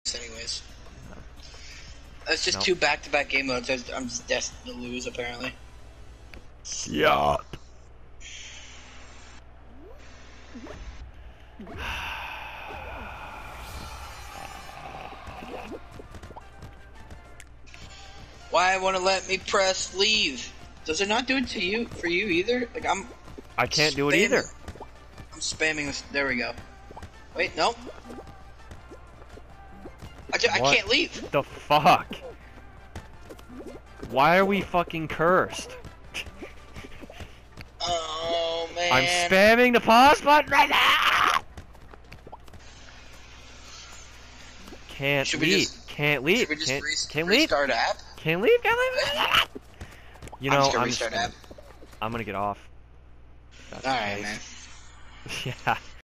anyways. That's just two back-to-back game modes. I'm just destined to lose, apparently. Yeah. Why won't it let me press leave? Does it not do it to you for you either? Like I can't do it either. I'm spamming this. There we go. Wait, no. I can't leave. The fuck? Why are we fucking cursed? Oh man. I'm spamming the pause button right now. Can't leave. Can't leave. Should we just can't leave. Restart app? Can't leave. Can't leave. You know, I'm just gonna I'm gonna get off. All right, man. Yeah.